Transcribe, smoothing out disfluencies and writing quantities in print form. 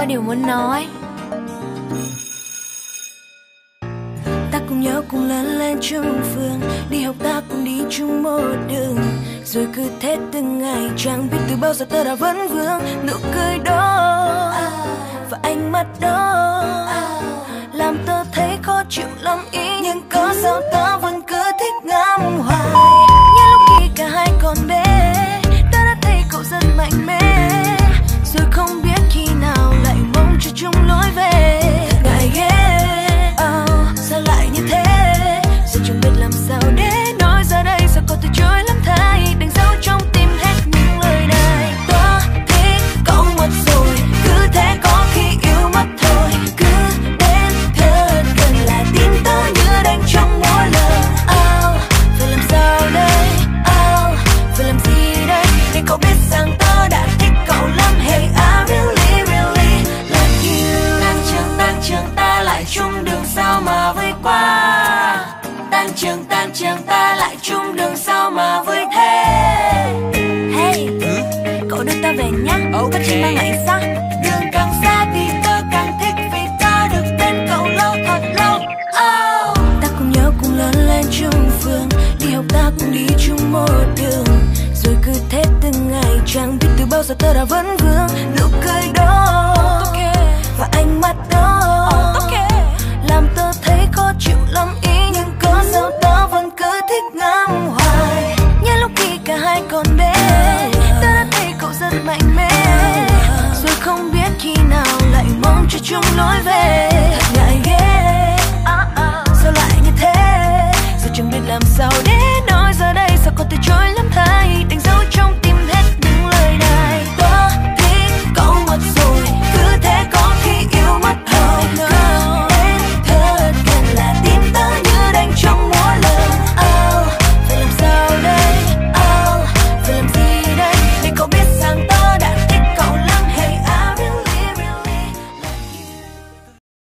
có điều muốn nói. Ta cùng nhau cùng lớn lên chung phường, đi học ta cùng đi chung một đường, rồi cứ thế từng ngày chẳng biết từ bao giờ ta đã vấn vương. Nụ cười đó và ánh mắt đó làm ta thấy khó chịu lắm ý, nhưng có sao ta vẫn cứ thích ngắm hoài. Nhớ lúc khi cả hai còn bé, ta đã thấy cậu rất mạnh mẽ, rồi không biết khi nào lại mong cho chung lối về. Ngại ghê, sao lại như thế, giờ chẳng biết làm sao để nói ra đây, sao có từ chối lắm thay, đành dấu trong tim hết những lời này. Ta thích cậu mất rồi, cứ thế có khi yêu mất thôi, cứ đến thật gần là tim ta như đánh trong mỗi lần. Phải làm sao đây, phải làm gì đây để cậu biết rằng ta đã thích cậu lắm. Hey, I really, really love you. Tan trường ta lại chung đường sao mà vui quá. Tan trường ta lại chung đường sao mà vui thế. Hey, cậu đưa ta về nhá. Có chỉ mang lại sao? Đường càng xa thì ta càng thích, vì ta được bên cậu lâu thật lâu. Ta cùng nhau cùng lớn lên chung phường, đi học ta cùng đi chung một đường, rồi cứ thế từng ngày chẳng biết từ bao giờ ta đã vấn vương. Nụ cười đó và ánh mắt đó làm ta thấy khó chịu lắm ý, nhưng có sao ta vẫn cứ thích ngắm hoài. Nhớ lúc khi cả hai còn bé, ta đã thấy cậu rất mạnh mẽ, rồi không biết khi nào lại mong cho chung lối